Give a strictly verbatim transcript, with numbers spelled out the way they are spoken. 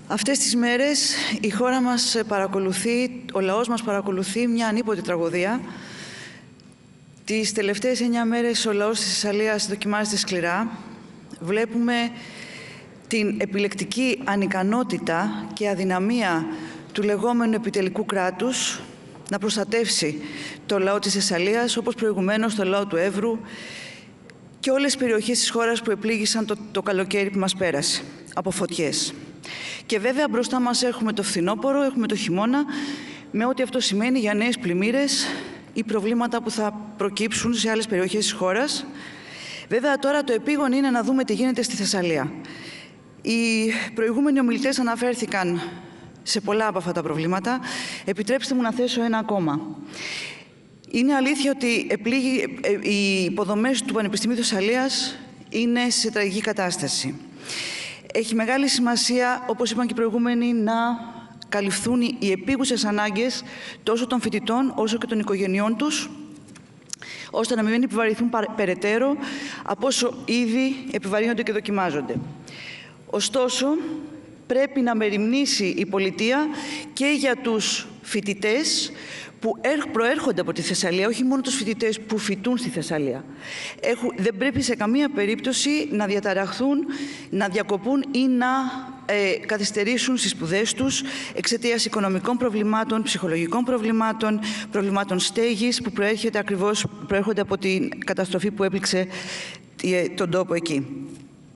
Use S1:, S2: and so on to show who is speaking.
S1: Αυτές τις μέρες η χώρα μας παρακολουθεί, ο λαός μας παρακολουθεί μια ανίποτη τραγωδία. Τις τελευταίες εννιά μέρες ο λαός της Θεσσαλίας δοκιμάζεται σκληρά. Βλέπουμε την επιλεκτική ανικανότητα και αδυναμία του λεγόμενου επιτελικού κράτους να προστατεύσει το λαό της Θεσσαλίας, όπως προηγουμένως το λαό του Εύρου και όλες τις περιοχές της χώρας που επλήγησαν το, το καλοκαίρι που μας πέρασε από φωτιές. Και βέβαια μπροστά μας έχουμε το φθινόπωρο, έχουμε το χειμώνα, με ό,τι αυτό σημαίνει για νέες πλημμύρες ή προβλήματα που θα προκύψουν σε άλλες περιοχές της χώρας. Βέβαια τώρα το επίγον είναι να δούμε τι γίνεται στη Θεσσαλία. Οι προηγούμενοι ομιλητές αναφέρθηκαν σε πολλά από αυτά τα προβλήματα. Επιτρέψτε μου να θέσω ένα ακόμα. Είναι αλήθεια ότι επλήγει, οι υποδομές του Πανεπιστημίου Θεσσαλίας είναι σε τραγική κατάσταση. Έχει μεγάλη σημασία, όπως είπαν και οι προηγούμενοι, να καλυφθούν οι επίγουσες ανάγκες τόσο των φοιτητών όσο και των οικογενειών τους, ώστε να μην επιβαρυνθούν περαιτέρω από όσο ήδη επιβαρύνονται και δοκιμάζονται. Ωστόσο, πρέπει να μεριμνήσει η πολιτεία και για τους φοιτητές που προέρχονται από τη Θεσσαλία, όχι μόνο τους φοιτητές που φοιτούν στη Θεσσαλία. Έχουν, δεν πρέπει σε καμία περίπτωση να διαταραχθούν, να διακοπούν ή να ε, καθυστερήσουν στις σπουδές τους εξαιτίας οικονομικών προβλημάτων, ψυχολογικών προβλημάτων, προβλημάτων στέγης που προέρχεται ακριβώς, προέρχονται από την καταστροφή που έπληξε ε, τον τόπο εκεί.